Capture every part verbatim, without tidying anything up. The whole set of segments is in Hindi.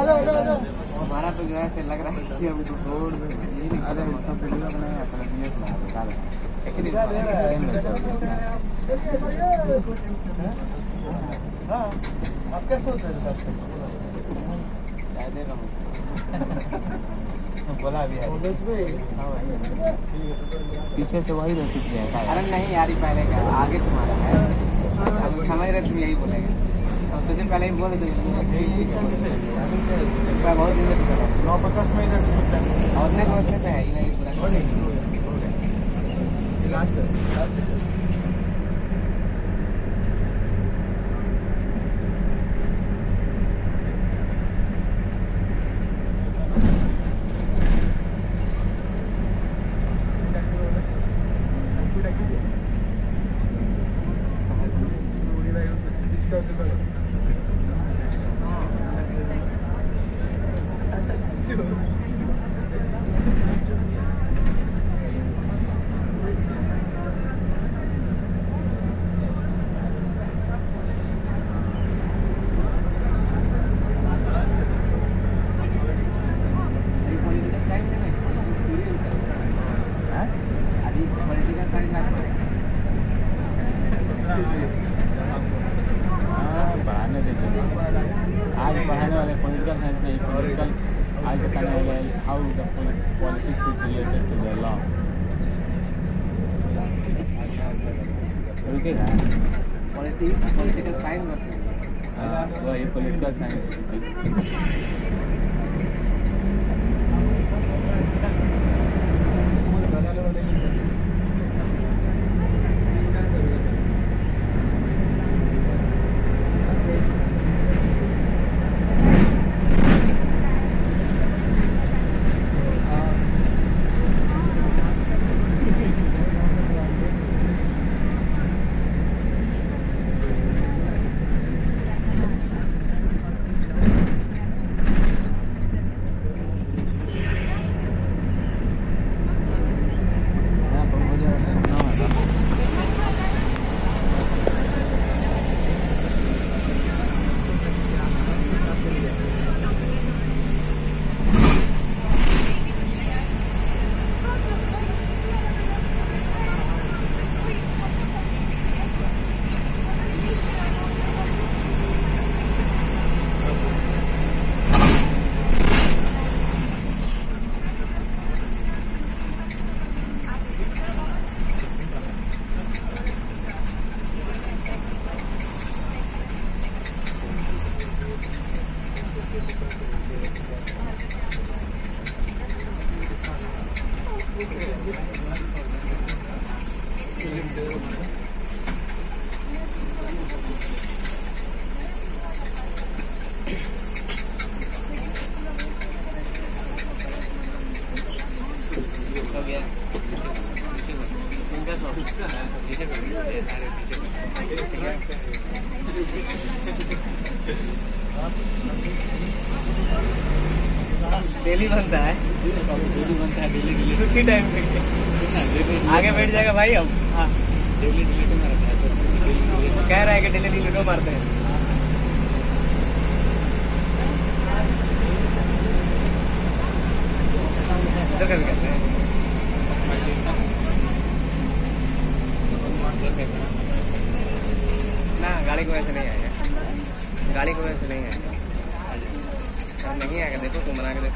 हमारा तो जो है ऐसे लग रहा है कि हम तो रोड में ये नहीं अरे सब वीडियो बनाए ऐसा नहीं है बता दे लेकिन क्या दे रहा है हां आप क्या सोच रहे थे क्या दे रहा हूं बोला भी है पीछे से वही रहती है अरे नहीं यार ये पहले का आगे से मारा है हम समझ रहे थे यही बोलेंगे और तुझे पहले ही बोल दे बहुत दिन में नौ पचास में इधर और नहीं बोलते थे ही नहीं पूरा लास्ट आज पढ़ाने वाले पॉलिटिकल साइंस नहीं पॉलिटिकल आज बताने वाले how the politics is related to the law रुकेगा पॉलिटिक्स पॉलिटिकल साइंस वही पॉलिटिकल साइंस डेली बनता है डेली बनता है डेली डेली छुट्टी टाइम पे आगे बैठ जाएगा भाई अब हाँ डेली डेली तो मारता है कह रहा है कि डेली डेली लूडो मारते हैं तो कभी करते हैं ना गाड़ी को वैसे नहीं आएगा गाड़ी को वैसे नहीं आएगा नहीं आएगा देखो तुम बना के देखो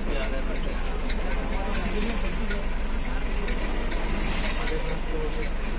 Thank you.